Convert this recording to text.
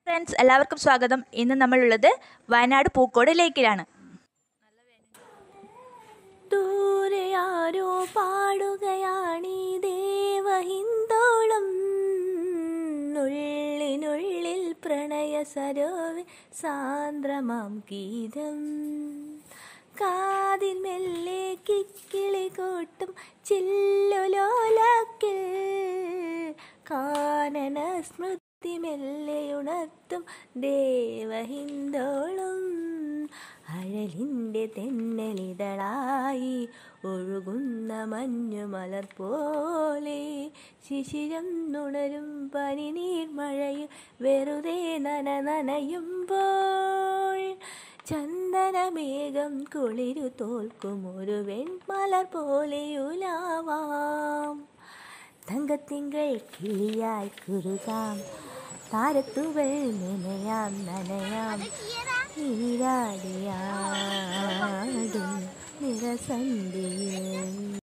Friends എല്ലാവർക്കും സ്വാഗതം. ഇന്ന് നമ്മളുള്ളത് വയനാട് പൂക്കോട് ലേക്കിലാണ്. ദൂരെ ആരോ പാടുകയാണീ ദേവഹിന്ദോളം, ഉള്ളിനുള്ളിൽ പ്രണയ സരോവ സാന്ദ്രമാം ഗീതം, കാതിൽ മെല്ലെ കിക്കിളി കൂട്ടും ചില്ലുലോലാക്കിൽ, കാനന സ്മൃതി മെല്ലെയുണർത്തും ദേവഹിന്ദോളം, അഴലിൻ്റെ തെന്നലിതളായി ഒഴുകുന്ന മഞ്ഞുമലർ പോലെ, ശിശിരം നുണരും പനിനീർമഴയിൽ വെറുതെ നനയുമ്പോൾ, ചന്ദനമേഘം കുളിരു തോൽക്കും ഒരു വെൺമലർ പോലെയുലാവാം, തങ്കത്തിങ്കൾ കിളിയായി കുറുകാം, താരത്തുകൾ നനയാം നീരാടിയാടും നിറസന്ധിയിൽ.